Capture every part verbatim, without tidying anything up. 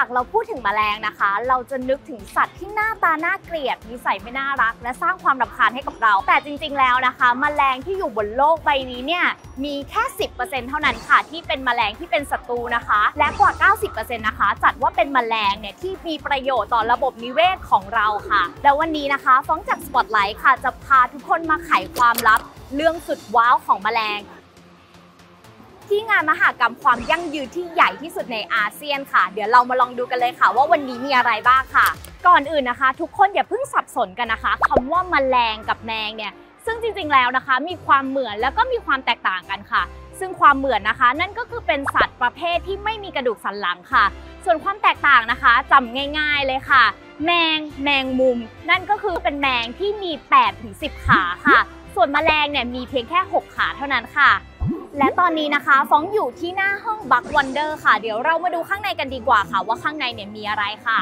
ากเราพูดถึงแมลงนะคะเราจะนึกถึงสัตว์ที่หน้าตาน่าเกลียดนิสัยไม่น่ารักและสร้างความรำคาญให้กับเราแต่จริงๆแล้วนะคะแมลงที่อยู่บนโลกใบนี้เนี่ยมีแค่ สิบเปอร์เซ็นต์ เท่านั้นค่ะที่เป็นแมลงที่เป็นศัตรูนะคะและกว่า เก้าสิบเปอร์เซ็นต์ นะคะจัดว่าเป็นแมลงเนี่ยที่มีประโยชน์ต่อระบบนิเวศของเราค่ะแล้ววันนี้นะคะฟ้องจาก Spotlight ค่ะจะพาทุกคนมาไขความลับเรื่องสุดว้าวของแมลงที่งานมหกรรมความยั่งยืนที่ใหญ่ที่สุดในอาเซียนค่ะเดี๋ยวเรามาลองดูกันเลยค่ะว่าวันนี้มีอะไรบ้างค่ะก่อนอื่นนะคะทุกคนอย่าเพิ่งสับสนกันนะคะคำว่าแมลงกับแมงเนี่ยซึ่งจริงๆแล้วนะคะมีความเหมือนแล้วก็มีความแตกต่างกันค่ะซึ่งความเหมือนนะคะนั่นก็คือเป็นสัตว์ประเภทที่ไม่มีกระดูกสันหลังค่ะส่วนความแตกต่างนะคะจำง่ายๆเลยค่ะแมงแมงมุมนั่นก็คือเป็นแมงที่มี แปดถึงสิบ ขาค่ะส่วนแมลงเนี่ยมีเพียงแค่หกขาเท่านั้นค่ะและตอนนี้นะคะฟ้องอยู่ที่หน้าห้องบัควันเดอร์ค่ะเดี๋ยวเรามาดูข้างในกันดีกว่าค่ะว่าข้างในเนี่ยมีอะไรค่ะ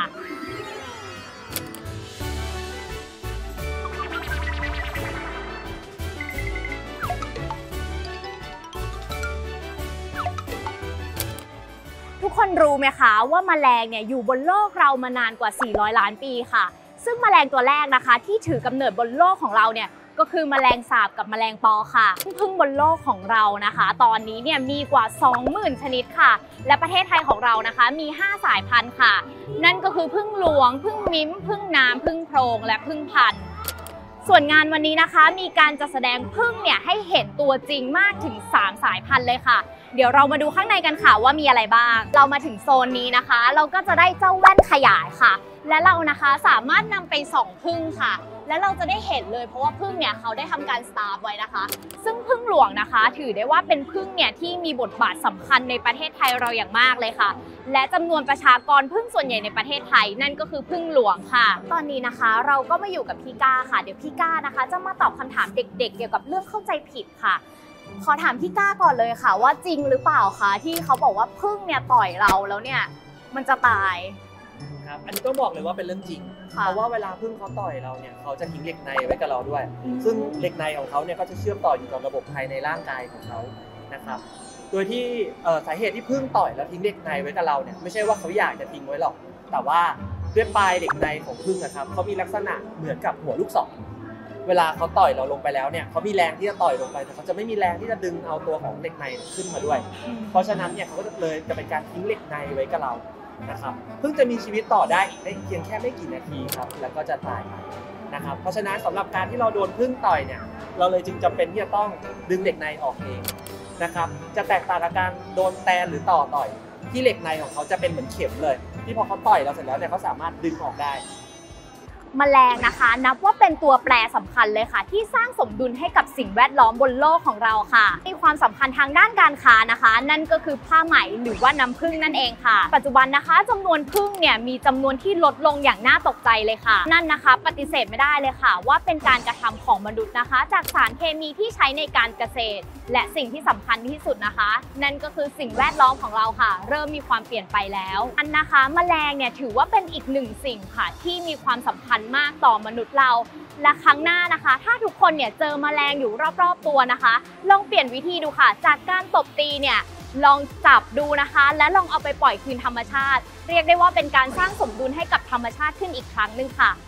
ทุกคนรู้ไหมคะว่าแมลงเนี่ยอยู่บนโลกเรามานานกว่าสี่ร้อยล้านปีค่ะซึ่งแมลงตัวแรกนะคะที่ถือกำเนิดบนโลกของเราเนี่ยก็คือแมลงสาบกับแมลงปอค่ะผึ้งบนโลกของเรานะคะตอนนี้เนี่ยมีกว่า สองหมื่น ชนิดค่ะและประเทศไทยของเรานะคะมีห้าสายพันธุ์ค่ะนั่นก็คือผึ้งหลวงผึ้งมิ้มผึ้งน้ำผึ้งโพรงและผึ้งพันธุ์ส่วนงานวันนี้นะคะมีการจัดแสดงผึ้งเนี่ยให้เห็นตัวจริงมากถึงสามสายพันธุ์เลยค่ะเดี๋ยวเรามาดูข้างในกันค่ะว่ามีอะไรบ้างเรามาถึงโซนนี้นะคะเราก็จะได้เจ้าแว่นขยายค่ะและเรานะคะสามารถนำไปส่องผึ้งค่ะและเราจะได้เห็นเลยเพราะว่าผึ้งเนี่ยเขาได้ทำการสตาร์ฟไว้นะคะซึ่งผึ้งหลวงนะคะถือได้ว่าเป็นผึ้งเนี่ยที่มีบทบาทสำคัญในประเทศไทยเราอย่างมากเลยค่ะและจำนวนประชากรผึ้งส่วนใหญ่ในประเทศไทยนั่นก็คือผึ้งหลวงค่ะตอนนี้นะคะเราก็มาอยู่กับพี่ก้าค่ะเดี๋ยวพี่ก้านะคะจะมาตอบคำถามเด็กๆเกี่ยวกับเรื่องเข้าใจผิดค่ะขอถามพี่ก้าก่อนเลยค่ะว่าจริงหรือเปล่าคะที่เขาบอกว่าผึ้งเนี่ยต่อยเราแล้วเนี่ยมันจะตายครับอันนี้ต้องบอกเลยว่าเป็นเรื่องจริงเพราะว่าเวลาผึ้งเขาต่อยเราเนี่ยเขาจะทิ้งเหล็กในไว้กับเราด้วยซึ่งเหล็กในของเขาเนี่ยก็จะเชื่อมต่ออยู่กับระบบภายในร่างกายของเขานะครับโดยที่สาเหตุที่ผึ้งต่อยแล้วทิ้งเหล็กในไว้กับเราเนี่ยไม่ใช่ว่าเขาอยากจะทิ้งไว้หรอกแต่ว่าด้วยปลายเหล็กในของผึ้งนะครับเขามีลักษณะเหมือนกับหัวลูกศรเวลาเขาต่อยเราลงไปแล้วเนี่ยเขามีแรงที่จะต่อยลงไปแต่เขาจะไม่มีแรงที่จะดึงเอาตัวของเหล็กในขึ้นมาด้วยเพราะฉะนั้นเนี่ยเขาก็เลยจะเป็นการทิ้งเหล็กในไว้กับเรานะครับเพิ่งจะมีชีวิตต่อได้อีกได้เพียงแค่ไม่กี่นาทีครับแล้วก็จะตายนะครับเพราะฉะนั้นสำหรับการที่เราโดนผึ้งต่อยเนี่ยเราเลยจึงจำเป็นที่จะต้องดึงเหล็กในออกเองนะครับจะแตกต่างกับการโดนแตนหรือต่อต่อยที่เหล็กในของเขาจะเป็นเหมือนเข็มเลยที่พอเขาต่อยเราเสร็จแล้วเนี่ยเขาสามารถดึงออกได้แมลงนะคะนับว่าเป็นตัวแปรสำคัญเลยค่ะที่สร้างสมดุลให้กับสิ่งแวดล้อมบนโลกของเราค่ะมีความสำคัญทางด้านการค้านะคะนั่นก็คือผ้าไหมหรือว่าน้ำผึ้งนั่นเองค่ะปัจจุบันนะคะจำนวนผึ้งเนี่ยมีจำนวนที่ลดลงอย่างน่าตกใจเลยค่ะนั่นนะคะปฏิเสธไม่ได้เลยค่ะว่าเป็นการกระทำของมนุษย์นะคะจากสารเคมีที่ใช้ในการเกษตรและสิ่งที่สำคัญที่สุดนะคะนั่นก็คือสิ่งแวดล้อมของเราค่ะเริ่มมีความเปลี่ยนไปแล้วอันนะคะแมลงเนี่ยถือว่าเป็นอีกหนึ่งสิ่งค่ะที่มีความสำคัญมากต่อมนุษย์เราและครั้งหน้านะคะถ้าทุกคนเนี่ยเจอแมลงอยู่รอบๆตัวนะคะลองเปลี่ยนวิธีดูค่ะจากการตบตีเนี่ยลองจับดูนะคะและลองเอาไปปล่อยคืนธรรมชาติเรียกได้ว่าเป็นการสร้างสมดุลให้กับธรรมชาติขึ้นอีกครั้งหนึ่งค่ะ